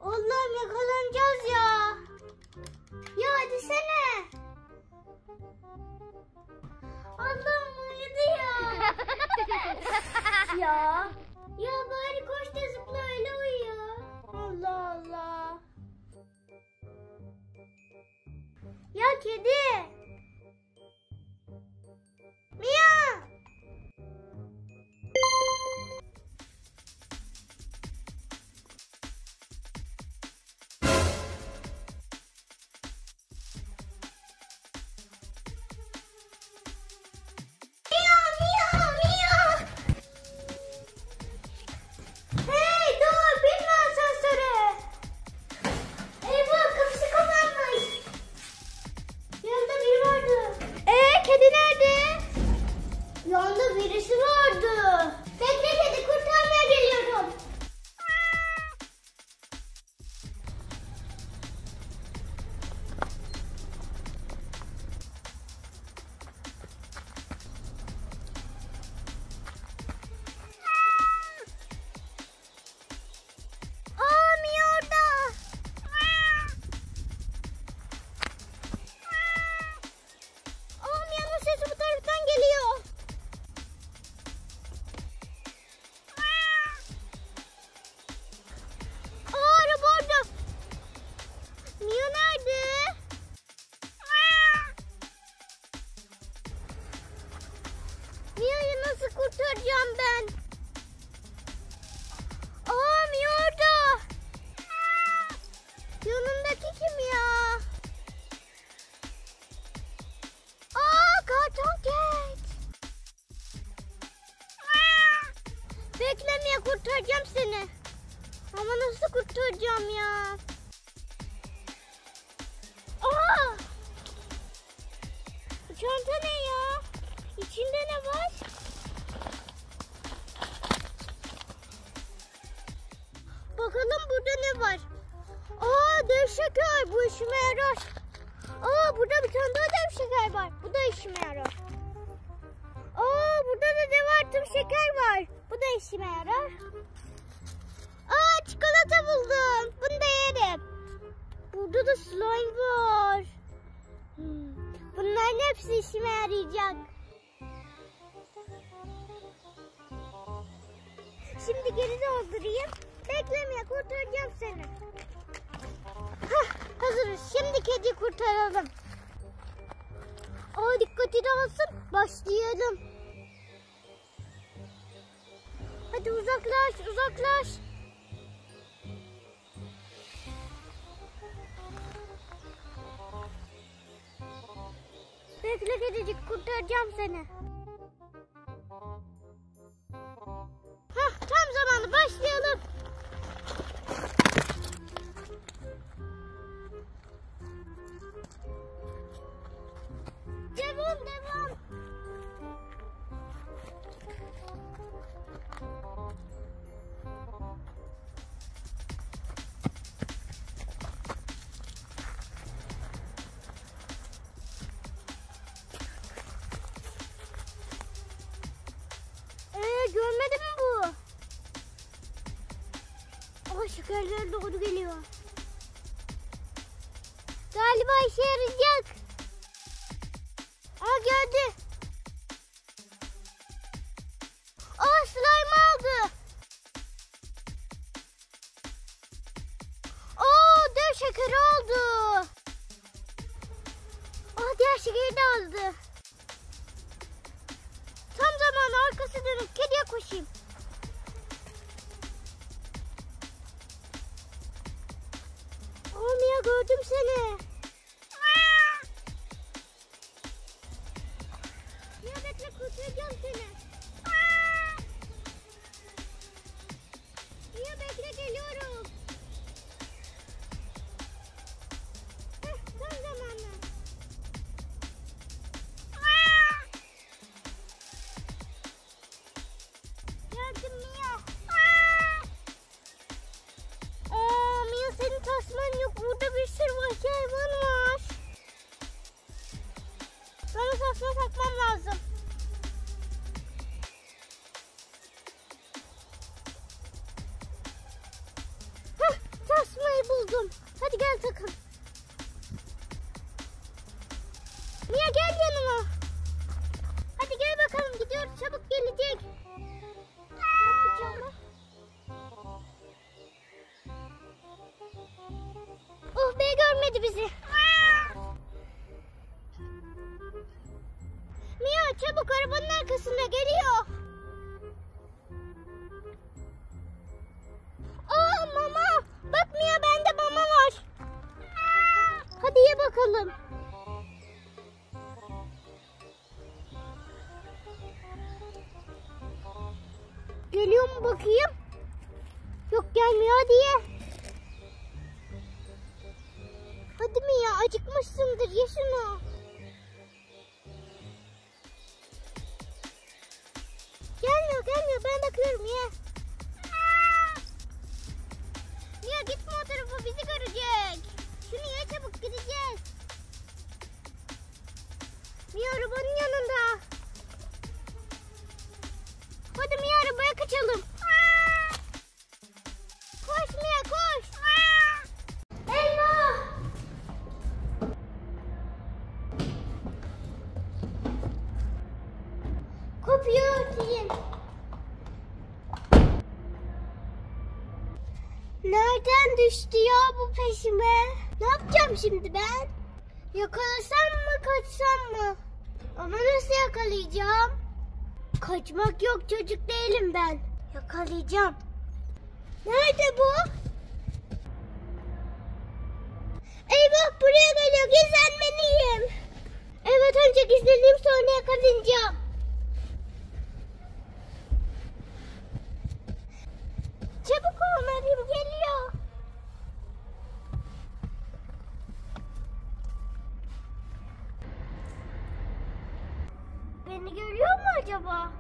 Allah'ım yakalanacağız ya. Ya hadi sene. Allah'ım uyudu ya. ya. Ya bari koş da zıpla öyle uyu. Allah Allah. Ya kedi. Mia. Yolda birisi vardı. Bekle kedi, kurtarmaya geliyorum. Aa, Mia orada. Aa, Mia'nın sesi bu taraftan geliyor. Mia nerede? Mia'yı nasıl kurtaracağım ben? Aa, Mia orada. Yanındaki kim ya? Aa, karton ket. Bekle Mia, kurtaracağım seni. Ama nasıl kurtaracağım ya? Aa! Bu çanta ne ya? İçinde ne var? Bakalım burada ne var? Aa, dev şeker. Bu işime yarar. Aa, burada bir tane daha dev şeker var. Bu da işime yarar. Aa, burada da dev artım şeker var. Bu da işime yarar. Aa, çikolata buldum. Bunu da yerim. Burada da slime var. Bunların hepsi işime yarayacak. Şimdi geri doldurayım. Beklemeye kurtaracağım seni. Hah, hazırız. Şimdi kedi kurtaralım. Aa, dikkati dağılsın. Başlayalım. Hadi uzaklaş, uzaklaş. Bekle kedicik, kurtaracağım seni. Hah, tam zamanı, başlayalım. Devam, devam. Görmedin mi bu? Aa, şekerler doğru geliyor. Galiba işe yarayacak. Aa, geldi. Aa, slime aldı. Aa, dev şekeri aldı. Aa, diğer şekeri de aldı. Tam zamanı, arkası dönüp kediye koşayım. Aa, Mia, gördüm seni. Mia, bekle, kurtaracağım seni. Mia, bekle, geliyorum. Heh, tam zamanı. Geldim Mia. Aa, Mia, senin tasman yok. Burada bir sürü vahşi hayvan var. Sana tasma takmam lazım. Heh, tasmayı sakın. Mia gel yanıma. Hadi gel bakalım, gidiyoruz, çabuk gelecek. Ne yapacağım? Oh be, görmedi bizi. Mia çabuk, arabanın arkasına geliyor. Aa mama. Bak Mia, bende mama var. Hadi ye bakalım. Geliyor mu bakayım? Yok, gelmiyor, hadi ye. Hadi Mia, acıkmışsındır, ye şunu. Gelmiyor, ben bakıyorum, ye. Mia gitme o tarafa, bizi görecek. Şunu ye çabuk, gideceğiz. Mia arabanın yanında. Hadi Mia, arabaya kaçalım. Koş Mia, koş. Eyvah. Kapıyı örteyim. Nereden düştü ya bu peşime? Ne yapacağım şimdi ben? Yakalasam mı, kaçsam mı? Ama nasıl yakalayacağım? Kaçmak yok, çocuk değilim ben. Yakalayacağım. Nerede bu? Eyvah, buraya geliyor, gizlenmeliyim. Evet, önce gizleneyim, sonra yakalayacağım. Çabuk olmalıyım, geliyor. Beni görüyor mu acaba?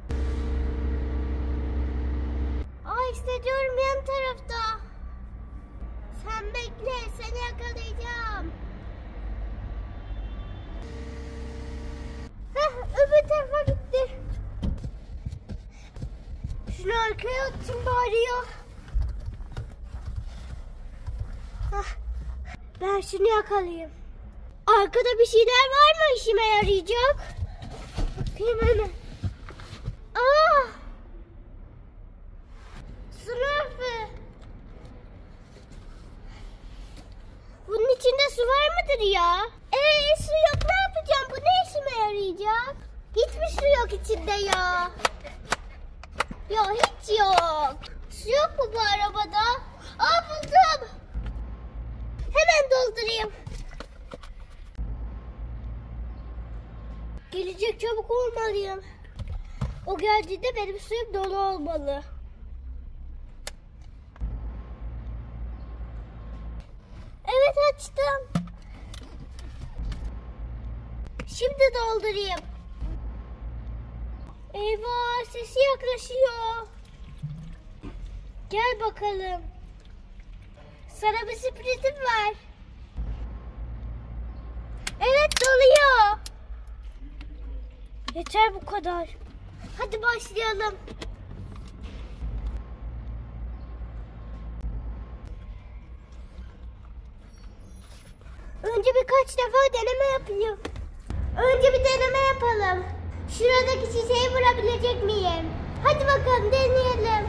Hissediyorum yan tarafta. Sen bekle, seni yakalayacağım. Öbür tarafa gitti. Şunu arkaya atayım bari ya. Ben şunu yakalayayım. Arkada bir şeyler var mı işime yarayacak? Bakayım hemen. Smurf'ü. Bunun içinde su var mıdır ya? Su yok, ne yapacağım? Bu ne işime yarayacak? Hiç mi su yok içinde ya? Yok, hiç yok. Su yok mu bu arabada? Buldum. Hemen doldurayım. Gelecek, çabuk olmalıyım. O geldiğinde benim suyum dolu olmalı. Evet, açtım. Şimdi doldurayım. Eyvah, sesi yaklaşıyor. Gel bakalım. Sana bir sürprizim var. Evet, doluyor. Yeter bu kadar. Hadi başlayalım. Önce birkaç defa deneme yapayım. Önce bir deneme yapalım. Şuradaki şişeyi vurabilecek miyim? Hadi bakalım, deneyelim.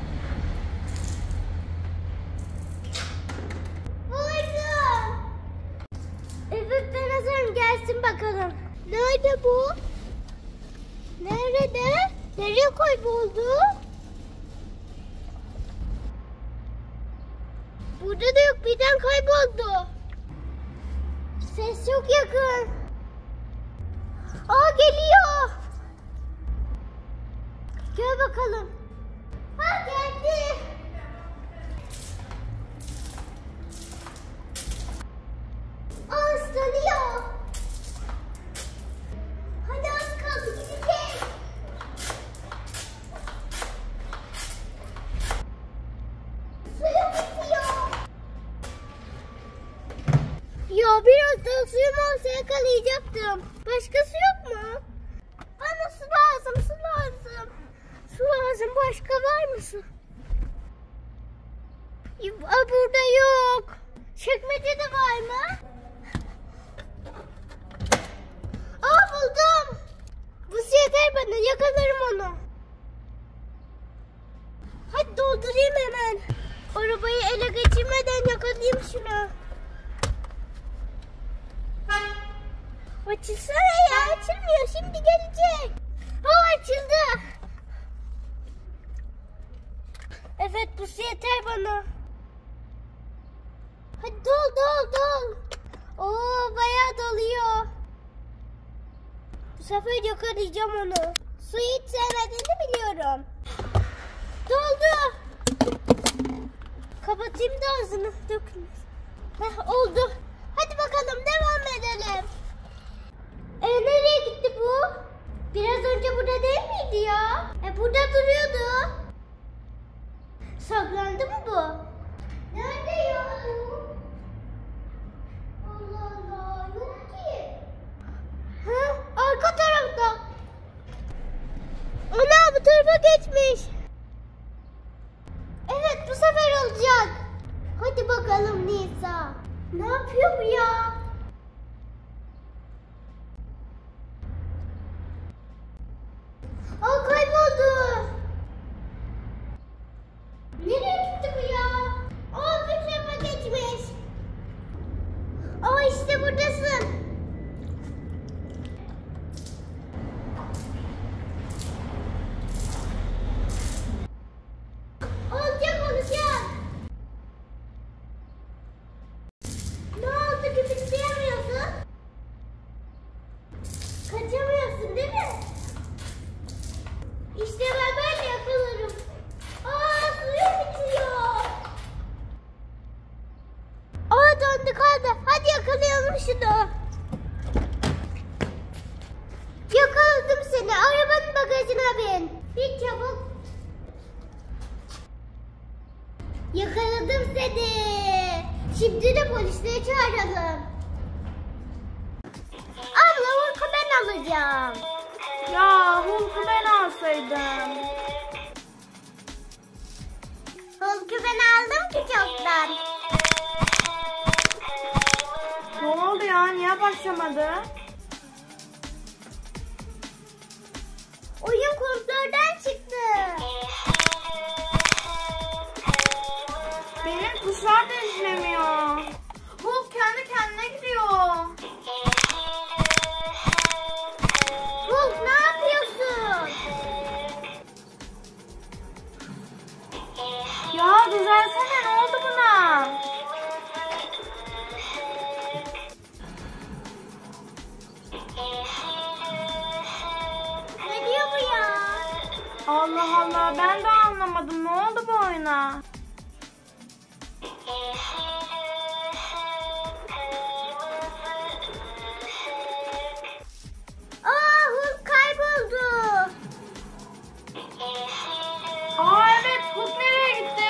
Vurdum. Evet, ben hazırım, gelsin bakalım. Nerede bu? Nerede? Nereye kayboldu? Burada da yok, birden kayboldu. Ses çok yakın. Geliyor. Gel bakalım. Geldi. Islanıyor. Hadi, az kaldı, gideceğiz. Suyu bitiyor. Ya biraz daha suyum olsa yakalayacaktım. Başka su yok mu? Bana su lazım, su lazım. Su lazım, başka var mı su? Burada yok. Çekmecede bana. Açılsana ya, açılmıyor, şimdi gelecek. Açıldı. Evet, bu su yeter bana. Hadi dol. Bayağı doluyor. Bu sefer yakalayacağım onu. Suyu hiç sevmediğini biliyorum. Doldu. Kapatayım da ağzını dökülmez. Oldu. Hadi bakalım devam edelim. Nereye gitti bu? Biraz önce burada değil miydi ya? Burada duruyordu. Saklandı mı bu? Nerede ya? Allah Allah, yok ki. Arka tarafta. Ana, bu tarafa geçmiş. Evet, bu sefer olacak. Hadi bakalım Nisa. Ne yapıyor bu ya? Kayboldu. Nereye gitti bu ya? Bir tarafa geçmiş. İşte buradasın. Olacak. Ne oldu ki bitiremiyorsun? Kaçamıyorsun değil mi? İşte ben böyle yakalarım. Suyum bitiyor. Döndü kaldı. Hadi yakalayalım şunu. Yakaladım seni. Arabanın bagajına bin. Bir çabuk. Yakaladım seni. Şimdi de polisleri çağıralım. Abla, Hulk'u ben alacağım. Ya Hulk'u ben alsaydım. Hulk'u ben aldım ki çoktan. Ne oldu ya? Niye başlamadı? Oyun kontrolden çıktı. Benim tuşlar da işlemiyor. Hulk kendi kendine gidiyor. Hulk, ne yapıyorsun? Ya düzelsene, ne oldu buna? Ne diyor bu ya? Allah Allah, ben de anlamadım. Ne oldu bu oyuna? Hulk kayboldu. Evet, Hulk nereye gitti?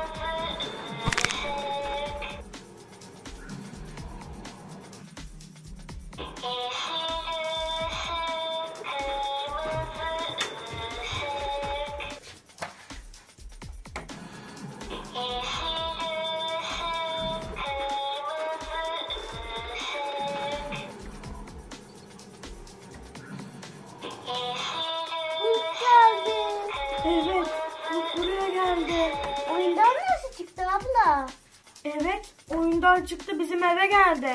Hulk geldi. Evet, Hulk buraya geldi. Oyundan nasıl çıktı abla? Evet, oyundan çıktı, bizim eve geldi.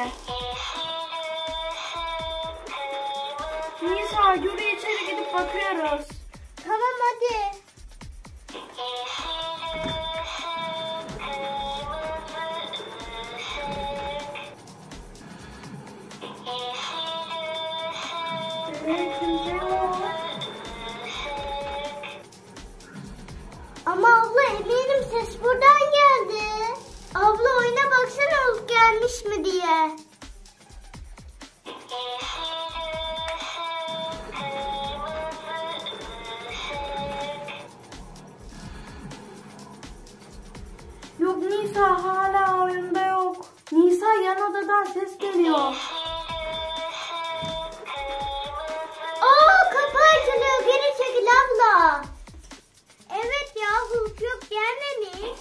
Nisa, yürü içeri gidip bakıyoruz. Tamam, hadi. Evet, kimse yok. Ama abla, eminim ses buradan geldi. Abla, oyuna baksana Hulk gelmiş mi diye. Yok, Nisa hala oyunda yok. Nisa, yan odadan ses geliyor. Kapı açılıyor, geri çekil abla. Evet ya, Hulk yok, gelmemiş.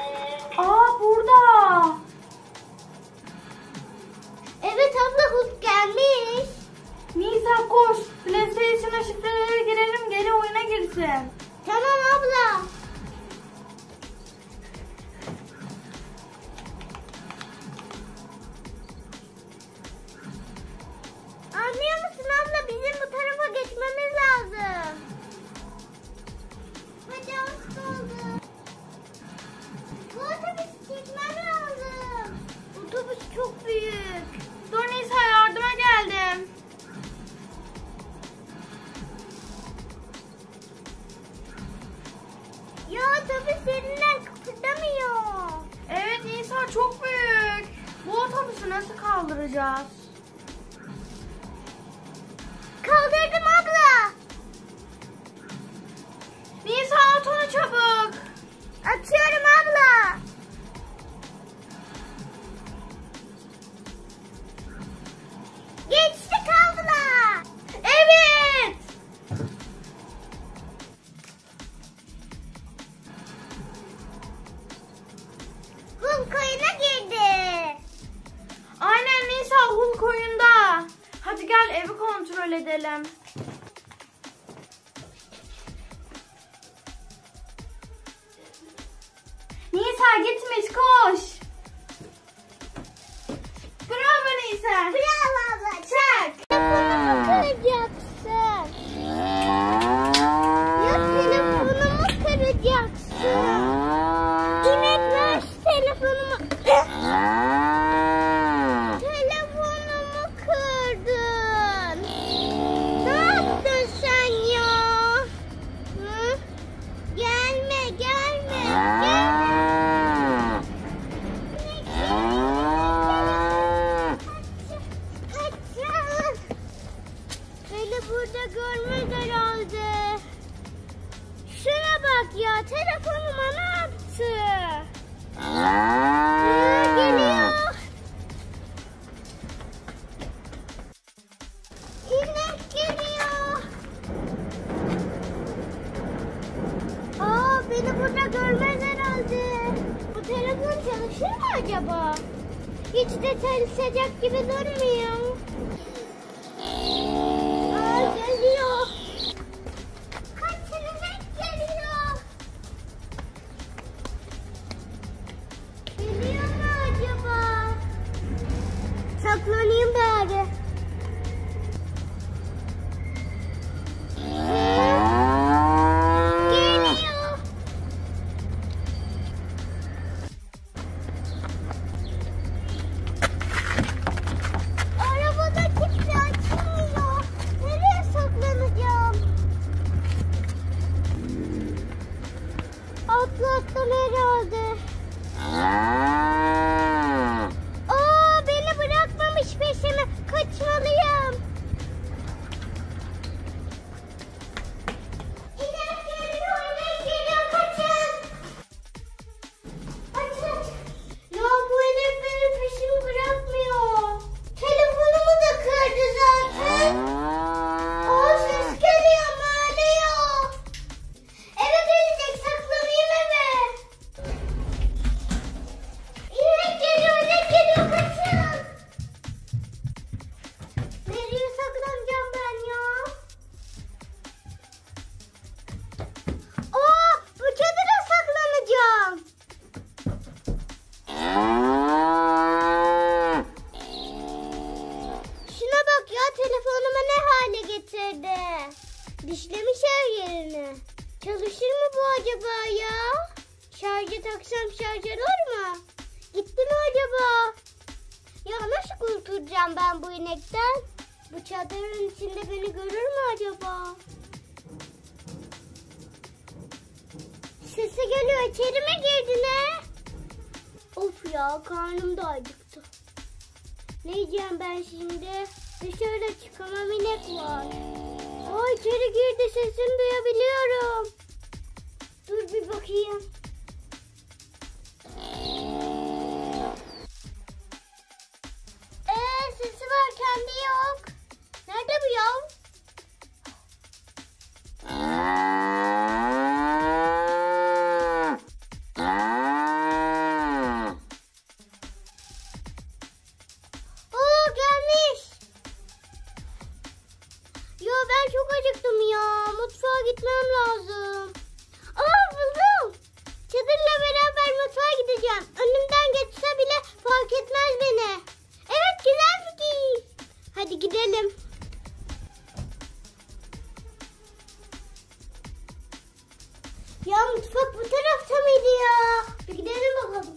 Burada. Evet abla, Hulk geldi. Nisa koş. PlayStation'a şifreleri girelim, geri oyuna girsin. Tamam abla. Anlıyor musun abla? Bizim bu tarafa geçmemiz lazım. Hadi az kaldı. Bu otobüsü çekmem lazım. Otobüs çok büyük. Dur Nisa, yardıma geldim. Ya otobüs yerinden kıpırdamıyor. Evet Nisa, çok büyük. Bu otobüsü nasıl kaldıracağız? Kaldırdım abla. Nisa at onu çabuk. Atıyorum abla. Geçti kaldılar. Evet. Hulk oyuna girdi. Aynen Nisa, Hulk oyunda. Hadi gel evi kontrol edelim. Nisa gitmiş, koş. Bravo Nisa. Bravo abla. Çak. Telefonumu kıracaksın. Ya telefonumu kıracaksın. İnek ver şu telefonumu. Telefonumu kırdın. Ne yaptın sen ya? Hı? Gelme gelme. Gelme. Kaçın. Beni burada görmez herhalde. Şuna bak ya, telefonuma ne yaptı? Geliyor. İnek geliyor. Beni burada görmez herhalde. Bu telefon çalışır mı acaba? Hiç de çalışacak gibi durmuyor. Geliyor. Kaçın, inek geliyor. Geliyor mu acaba? Saklanayım bari. Geliyor. Arabada kilitli açılmıyor. Nereye saklanacağım? Atlattım herhalde. Beni bırakmamış peşime. Kaçmalıyım. İnek geliyor, inek geliyor. Kaçın. Aç. Ya bu inek benim peşimi bırakmıyor. Telefonumu da kırdı zaten. Ses geliyor, bağırıyor. Eve gelecek, saklanayım eve. İnek geliyor, kaçın. Nereye saklanacağım ben ya? Bu çadıra saklanacağım. Şuna bak ya, telefonumu ne hale getirdi. Dişlemiş her yerini. Çalışır mı bu acaba ya? Şarja taksam şarj olur mu? Gitti mi acaba? Ya nasıl kurtulacağım ben bu inekten? Bu çadırın içinde beni görür mü acaba? Sesi geliyor, içeri mi girdi ne? Of ya, karnım da acıktı. Ne yiyeceğim ben şimdi? Dışarıda çıkamam, inek var. İçeri girdi, sesini duyabiliyorum. Dur bir bakayım. Sesi var, kendi yok. Nerede bu ya? Gelmiş. mutfağa gitmem lazım. Aa buldum. Çadırla beraber mutfağa gideceğim. Önümden geçse bile fark etmez beni. Evet güzel fikir. Hadi gidelim. Ya mutfak bu tarafta mıydı ya? Bir gidelim bakalım.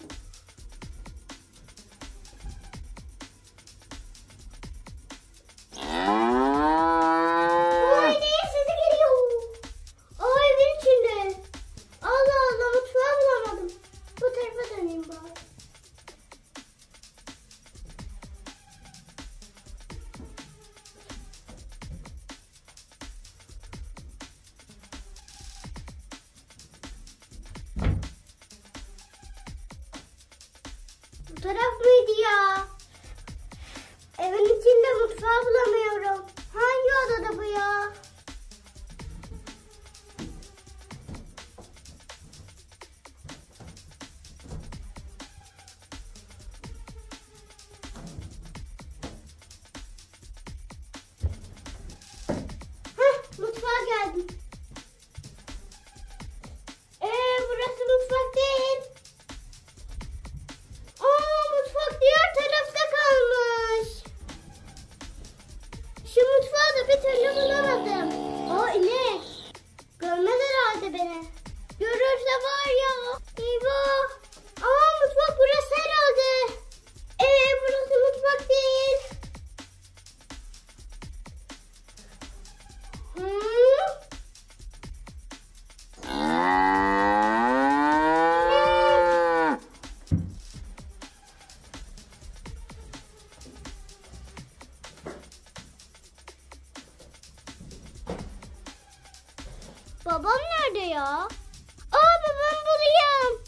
Vay ne sesi geliyor. Aa evin içinde. Allah Allah mutfağı bulamadım. Bu tarafa döneyim bari. Bu taraf mıydı ya? Evin içinde mutfağı bulamıyorum. Hangi odada bu ya? Heh, mutfağa geldim. Burası mutfak değil. Mutfak diğer tarafta kalmış. Şu mutfağı da bir türlü bulamadım. İnek. Görmez herhalde beni. Görürse var ya. Eyvah. Mutfak burası herhalde. Burası mutfak değil. Babam nerede ya? Babamı bulayım.